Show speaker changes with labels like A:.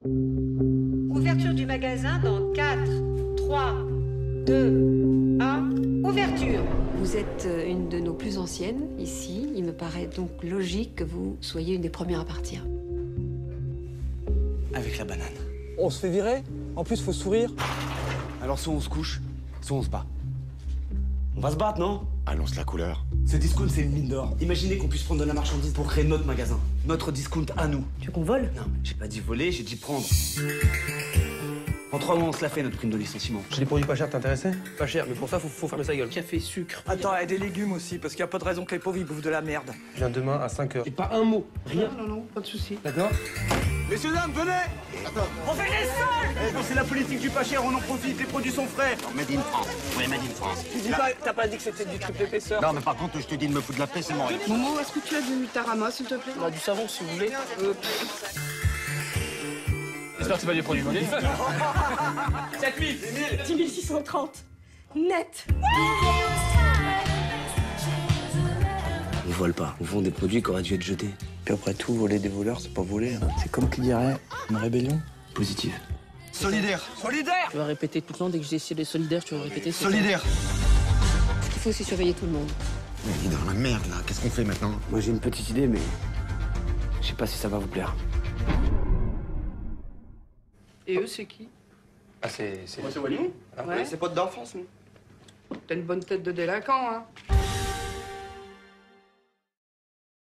A: Ouverture du magasin dans 4, 3, 2, 1. Ouverture.
B: Vous êtes une de nos plus anciennes ici. Il me paraît donc logique que vous soyez une des premières à partir.
C: Avec la banane.
D: On se fait virer? En plus, faut sourire.
C: Alors soit on se couche, soit on se bat. On va se battre, non?
E: Annonce la couleur.
C: Ce discount, c'est une mine d'or. Imaginez qu'on puisse prendre de la marchandise pour créer notre magasin. Notre discount à nous.
A: Tu veux qu'on vole?
C: Non, j'ai pas dit voler, j'ai dit prendre. En 3 mois, on se l'a fait, notre prime de licenciement.
D: J'ai des produits pas chers, t'es intéressé? Pas cher, mais pour ça, faut fermer sa gueule.
A: Café, sucre.
F: Attends, et des légumes aussi, parce qu'il n'y a pas de raison que les pauvres ils bouffent de la merde.
D: Je viens demain à 5 h. Et pas un mot, rien.
A: Non, pas de souci.
D: D'accord?
C: Messieurs, dames, venez!
F: On fait les sols!
C: Eh, c'est la politique du pas cher, on en profite, les produits sont frais.
E: Made in France. Oui, Made in France.
F: Tu dis pas, t'as pas dit que c'était du triple épaisseur?
E: Non, mais par contre, je te dis de me foutre de la paix, c'est mon rythme.
A: Momo, est-ce que tu as du tarama, s'il te plaît?
F: On a du savon, si vous voulez.
D: J'espère que c'est pas des produits volés.
F: 7000!
A: 10 630. Net.
C: On vole pas, on vend des produits qui auraient dû être jetés.
G: Puis après tout, voler des voleurs, c'est pas voler. Hein. C'est comme qui dirait une rébellion.
C: Positif.
E: Solidaire.
F: Solidaire!
H: Tu vas répéter tout le temps, dès que je dis essayer d'être solidaire, tu vas répéter.
E: Solidaire.
B: Il faut aussi surveiller tout le monde.
E: Mais il est dans la merde, là. Qu'est-ce qu'on fait maintenant?
C: Moi, j'ai une petite idée, mais je sais pas si ça va vous plaire.
A: Et eux, c'est qui?
D: Ah, c'est...
F: Moi, c'est Wally.
A: Ouais.
F: C'est pote d'enfance, nous.
A: T'as une bonne tête de délinquant, hein?